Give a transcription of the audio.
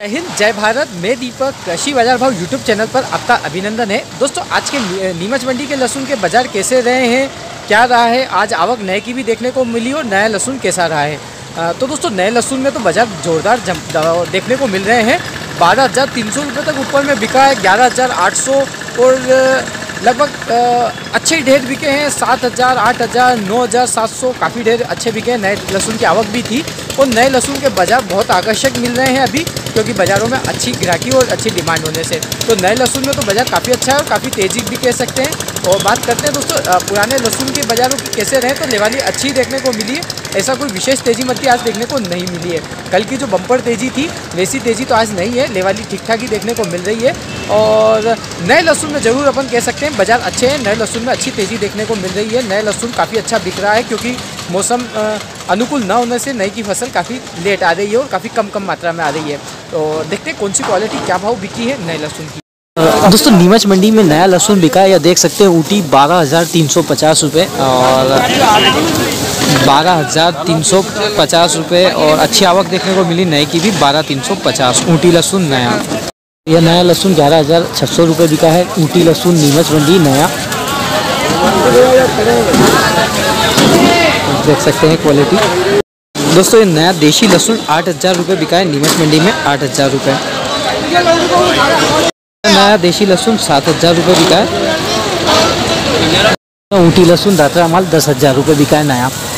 जय हिंद, जय भारत। मैं दीपक, कृषि बाजार भाव यूट्यूब चैनल पर आपका अभिनंदन है। दोस्तों, आज के नीमच मंडी के लहसुन के बाजार कैसे रहे हैं, क्या रहा है, आज आवक नए की भी देखने को मिली और नया लहसुन कैसा रहा है। तो दोस्तों, नए लहसुन में तो बाजार जोरदार देखने को मिल रहे हैं। 12,300 रुपये तक ऊपर में बिका है, 11,800 और लगभग अच्छे ढेर बिके हैं। 7,000, 8,000, 9,700 काफ़ी ढेर अच्छे बिके हैं। नए लहसुन की आवक भी थी और नए लहसुन के बाज़ार बहुत आकर्षक मिल रहे हैं अभी, क्योंकि बाज़ारों में अच्छी ग्राहकी और अच्छी डिमांड होने से तो नए लहसुन में तो बाज़ार काफ़ी अच्छा है और काफ़ी तेज़ी भी कह सकते हैं। और बात करते हैं दोस्तों पुराने लहसुन के बाज़ारों की कैसे रहे, तो लेवाली अच्छी देखने को मिली है। ऐसा कोई विशेष तेज़ी मत्ती आज देखने को नहीं मिली है। कल की जो बम्पर तेज़ी थी वैसी तेज़ी तो आज नहीं है, लेवाली ठीक ठाक ही देखने को मिल रही है। और नए लहसुन में ज़रूर अपन कह सकते हैं बाज़ार अच्छे हैं। नए लहसुन में अच्छी तेज़ी देखने को मिल रही है। नए लहसुन काफ़ी अच्छा बिक रहा है, क्योंकि मौसम अनुकूल न होने से नई की फसल काफ़ी लेट आ रही है और काफ़ी कम मात्रा में आ रही है। तो देखते हैं कौन सी क्वालिटी क्या भाव बिकी है नए लहसुन की। दोस्तों, नीमच मंडी में नया लहसुन बिका है, या देख सकते हैं ऊटी 12,350 रुपये और 12,350 रुपये और अच्छी आवक देखने को मिली। नए की भी 12,350 ऊटी लहसुन नया। यह नया लहसुन 11,600 रुपये बिका है। ऊटी लहसुन नीमच मंडी नया, देख सकते हैं क्वालिटी। दोस्तों, ये नया देशी लहसुन 8,000 रुपये बिका है नीमच मंडी में, 8,000 रुपये। नया देशी लहसुन 7,000 रुपये बिका है। ऊटी लहसुन दात्रा माल 10,000 रुपये बिका है नया।